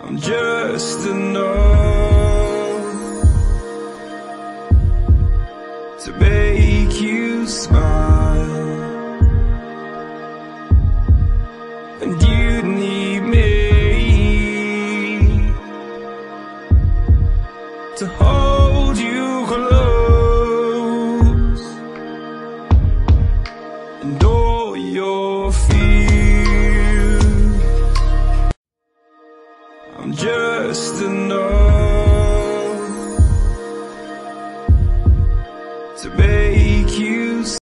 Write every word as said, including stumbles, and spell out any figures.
I'm just enough to make you smile, and you need me to hold